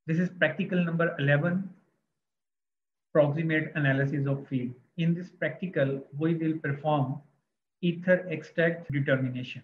This is practical number 11, proximate analysis of feed. In this practical, we will perform ether extract determination.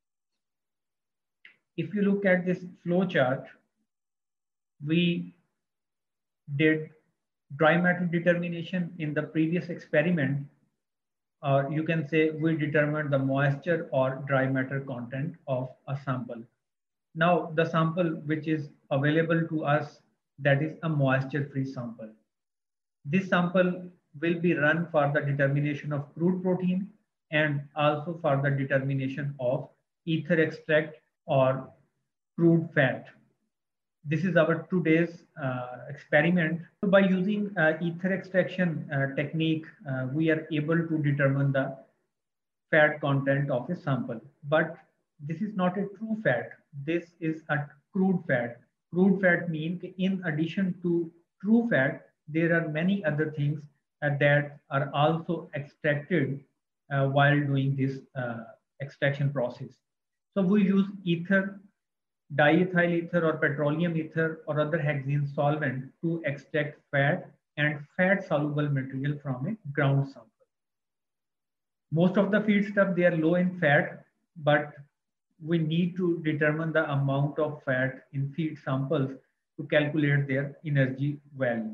If you look at this flow chart, we did dry matter determination in the previous experiment, or you can say we determined the moisture or dry matter content of a sample. Now the sample which is available to us, that is a moisture-free sample. This sample will be run for the determination of crude protein and also for the determination of ether extract or crude fat. This is our today's experiment. So by using ether extraction technique, we are able to determine the fat content of a sample. But this is not a true fat. This is a crude fat. Crude fat means in addition to true fat, there are many other things that are also extracted while doing this extraction process. So we use ether, diethyl ether or petroleum ether or other hexane solvent to extract fat and fat soluble material from a ground sample. Most of the feed stuff, they are low in fat, but we need to determine the amount of fat in feed samples to calculate their energy value.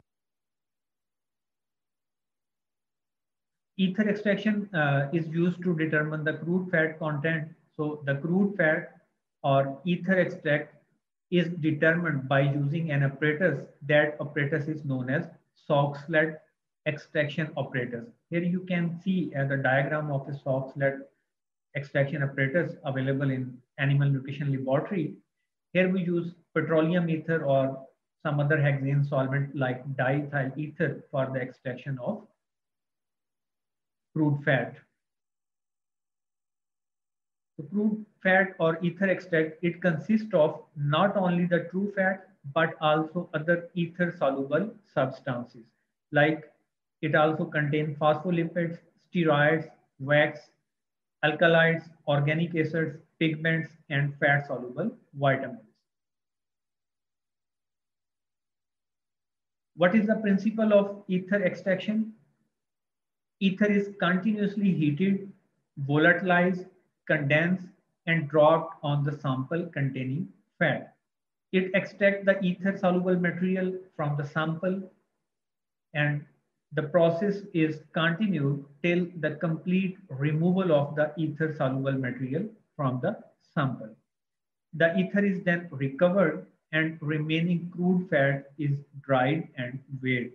Ether extraction is used to determine the crude fat content. So the crude fat or ether extract is determined by using an apparatus. That apparatus is known as Salk-Sled extraction apparatus. Here you can see the diagram of a Salk-Sled extraction apparatus available in animal nutrition laboratory. Here we use petroleum ether or some other hexane solvent like diethyl ether for the extraction of crude fat. The crude fat or ether extract, it consists of not only the true fat, but also other ether soluble substances. Like it also contains phospholipids, steroids, wax, alkaloids, organic acids, pigments, and fat soluble vitamins. What is the principle of ether extraction? Ether is continuously heated, volatilized, condensed, and dropped on the sample containing fat. It extracts the ether soluble material from the sample, and the process is continued till the complete removal of the ether soluble material from the sample. The ether is then recovered and remaining crude fat is dried and weighed.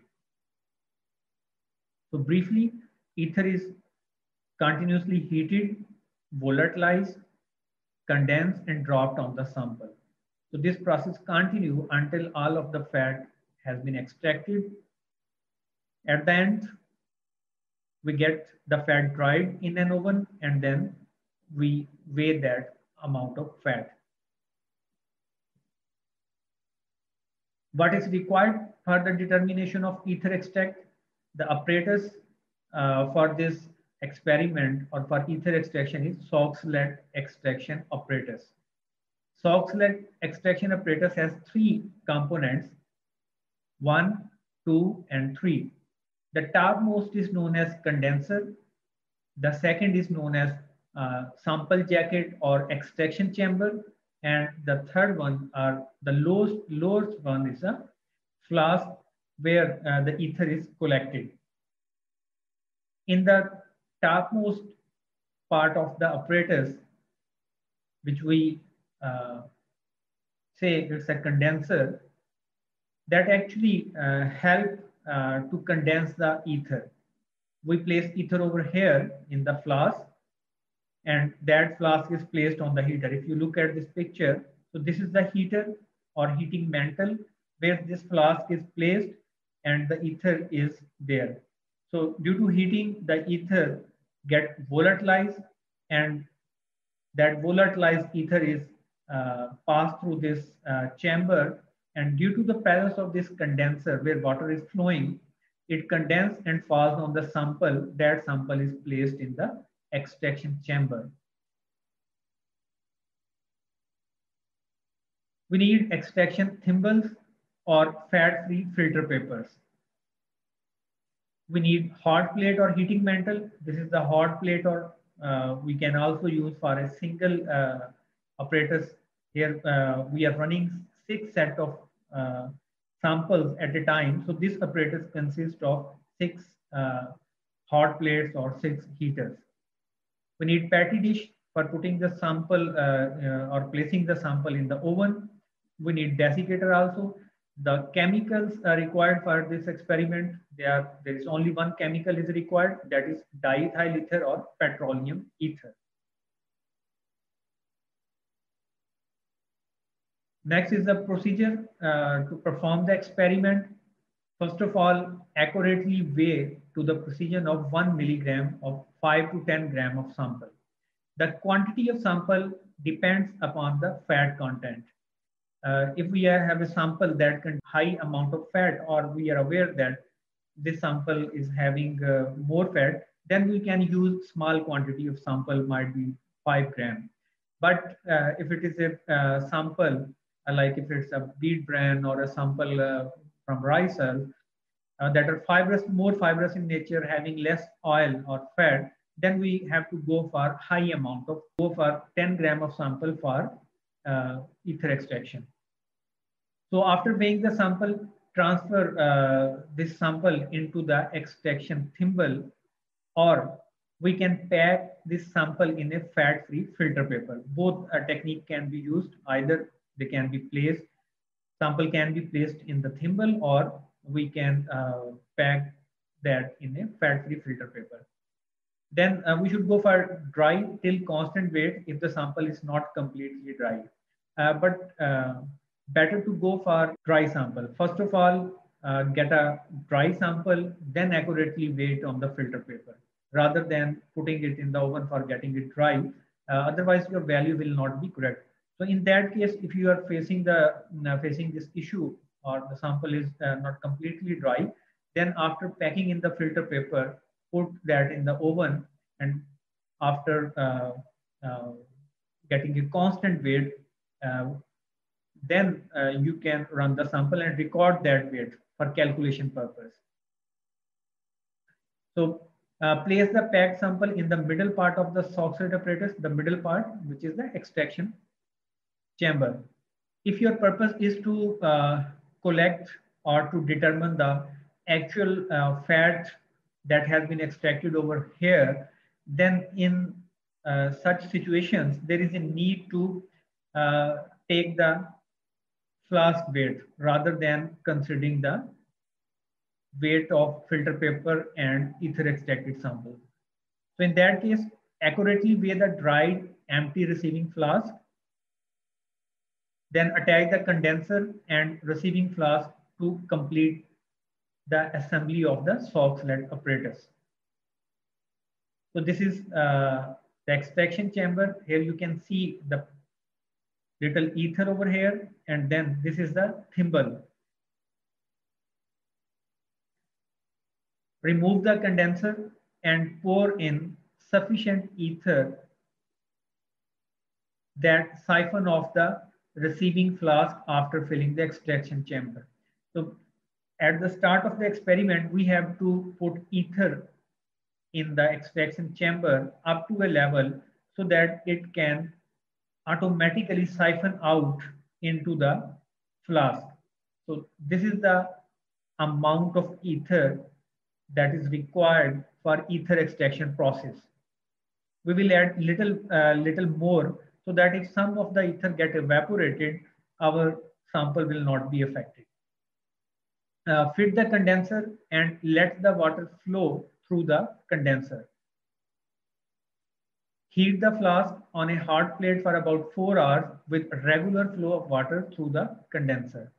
So briefly, ether is continuously heated, volatilized, condensed, and dropped on the sample. So this process continues until all of the fat has been extracted. At the end, we get the fat dried in an oven and then we weigh that amount of fat. What is required for the determination of ether extract? The apparatus for this experiment or for ether extraction is Salk-Sled extraction apparatus. Salk-Sled extraction apparatus has three components, 1, 2, and 3. The topmost is known as condenser. The second is known as sample jacket or extraction chamber. And the third one, the lowest one, is a flask where the ether is collected. In the topmost part of the apparatus, which we say it's a condenser, that actually help to condense the ether. We place ether over here in the flask, and that flask is placed on the heater. If you look at this picture, so this is the heater or heating mantle where this flask is placed and the ether is there. So due to heating, the ether get volatilized, and that volatilized ether is passed through this chamber, and due to the presence of this condenser where water is flowing, it condenses and falls on the sample. That sample is placed in the extraction chamber. We need extraction thimbles. or fat-free filter papers. We need hot plate or heating mantle. This is the hot plate, or we can also use for a single apparatus. Here we are running 6 sets of samples at a time. So this apparatus consists of 6 hot plates or 6 heaters. We need patty dish for putting the sample or placing the sample in the oven. We need desiccator also. The chemicals are required for this experiment. There is only one chemical is required, that is diethyl ether or petroleum ether. Next is the procedure to perform the experiment. First of all, accurately weigh to the precision of 1 milligram of 5 to 10 gram of sample. The quantity of sample depends upon the fat content. If we have a sample that contains high amount of fat, or we are aware that this sample is having more fat, then we can use small quantity of sample, might be 5 gram. But if it is a sample, like if it's a wheat bran or a sample from rice that are fibrous, more fibrous in nature, having less oil or fat, then we have to go for high amount of, go for 10 gram of sample for ether extraction. So after weighing the sample, transfer this sample into the extraction thimble, or we can pack this sample in a fat-free filter paper. Both technique can be used. Either they can be placed, sample can be placed in the thimble, or we can pack that in a fat-free filter paper. Then we should go for dry till constant weight if the sample is not completely dry. But better to go for dry sample. First of all, get a dry sample, then accurately weigh it on the filter paper, rather than putting it in the oven for getting it dry. Otherwise, your value will not be correct. So in that case, if you are facing this issue, or the sample is not completely dry, then after packing in the filter paper, put that in the oven, and after getting a constant weight, then you can run the sample and record that weight for calculation purpose. So place the packed sample in the middle part of the Soxhlet apparatus, the middle part, which is the extraction chamber. If your purpose is to collect or to determine the actual fat that has been extracted over here, then in such situations, there is a need to take the flask weight rather than considering the weight of filter paper and ether extracted sample. So in that case, accurately weigh the dried empty receiving flask, then attach the condenser and receiving flask to complete the assembly of the Soxhlet apparatus. So this is the extraction chamber. Here you can see the little ether over here, and then this is the thimble. Remove the condenser and pour in sufficient ether that siphon off the receiving flask after filling the extraction chamber. So at the start of the experiment, we have to put ether in the extraction chamber up to a level so that it can automatically siphon out into the flask. So this is the amount of ether that is required for ether extraction process. We will add little more so that if some of the ether get evaporated, our sample will not be affected. Fit the condenser and let the water flow through the condenser. Heat the flask on a hot plate for about 4 hours with regular flow of water through the condenser.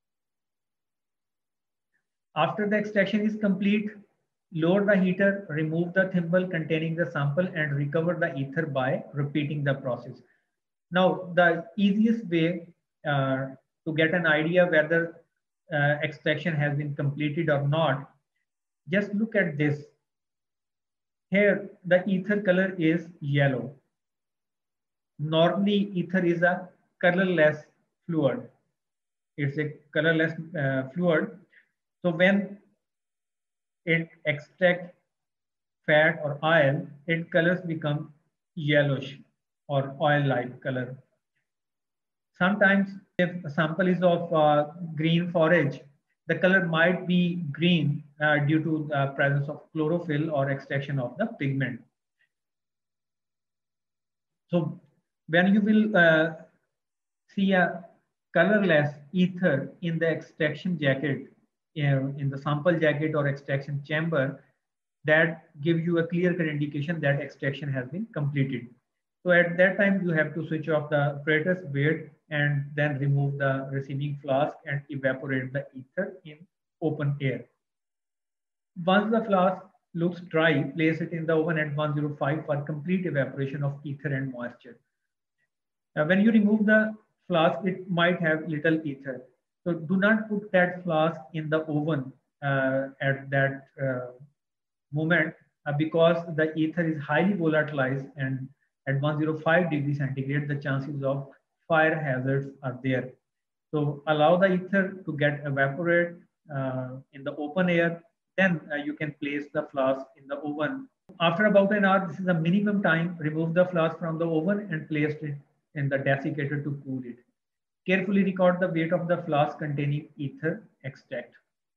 After the extraction is complete, lower the heater, remove the thimble containing the sample, and recover the ether by repeating the process. Now, the easiest way to get an idea whether extraction has been completed or not, just look at this. Here, the ether color is yellow. Normally, ether is a colorless fluid. It's a colorless fluid. So when it extracts fat or oil, its colors become yellowish or oil-like color. Sometimes if a sample is of green forage, the color might be green due to the presence of chlorophyll or extraction of the pigment. So when you will see a colorless ether in the extraction jacket, in the sample jacket or extraction chamber, that gives you a clear-cut indication that extraction has been completed. So at that time, you have to switch off the apparatus, wait, and then remove the receiving flask and evaporate the ether in open air. Once the flask looks dry, place it in the oven at 105 for complete evaporation of ether and moisture. When you remove the flask, it might have little ether. So do not put that flask in the oven at that moment because the ether is highly volatilized, and at 105 degrees centigrade, the chances of fire hazards are there. So allow the ether to get evaporated in the open air. Then you can place the flask in the oven. After about an hour, this is the minimum time, remove the flask from the oven and place it in the desiccator to cool it. Carefully record the weight of the flask containing ether extract.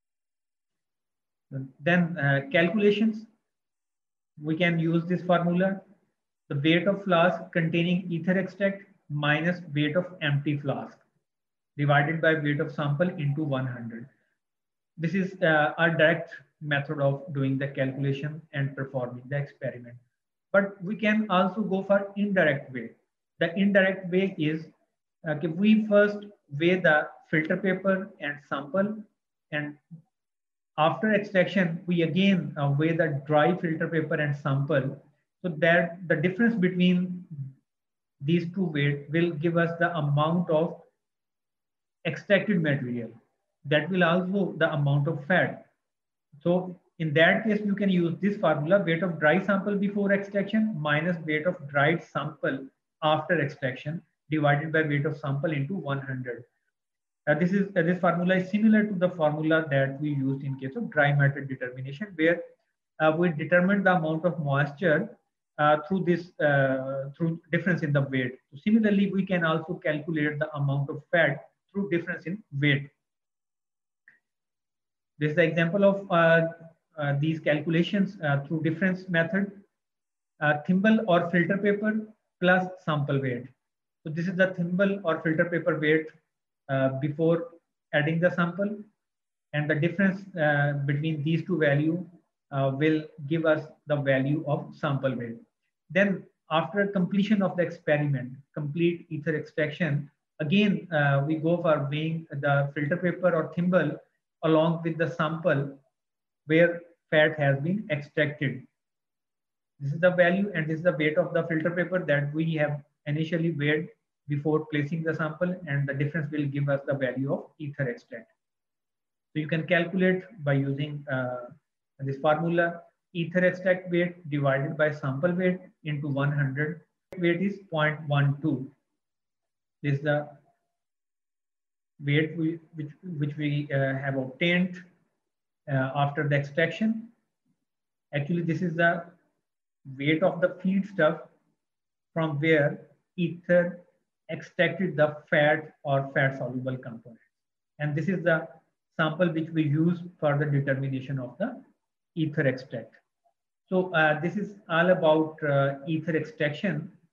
Then calculations, we can use this formula. The weight of flask containing ether extract minus weight of empty flask divided by weight of sample into 100. This is a direct method of doing the calculation and performing the experiment. But we can also go for indirect way. The indirect way is we first weigh the filter paper and sample, and after extraction, we again weigh the dry filter paper and sample, so that the difference between these two weights will give us the amount of extracted material. That will also the amount of fat. So in that case, you can use this formula: weight of dry sample before extraction minus weight of dried sample after extraction divided by weight of sample into 100. This formula is similar to the formula that we used in case of dry matter determination, where we determined the amount of moisture through difference in the weight. So similarly, we can also calculate the amount of fat through difference in weight. This is the example of these calculations through difference method: thimble or filter paper plus sample weight. So this is the thimble or filter paper weight before adding the sample, and the difference between these two values will give us the value of sample weight. Then after completion of the experiment, complete ether extraction, again we go for weighing the filter paper or thimble along with the sample where fat has been extracted. This is the value, and this is the weight of the filter paper that we have initially weighed before placing the sample, and the difference will give us the value of ether extract. So you can calculate by using this formula: ether extract weight divided by sample weight into 100. Weight is 0.12. This is the weight which we have obtained after the extraction. Actually, this is the weight of the feed stuff from where ether extracted the fat or fat soluble component. And this is the sample which we use for the determination of the ether extract. So this is all about ether extraction.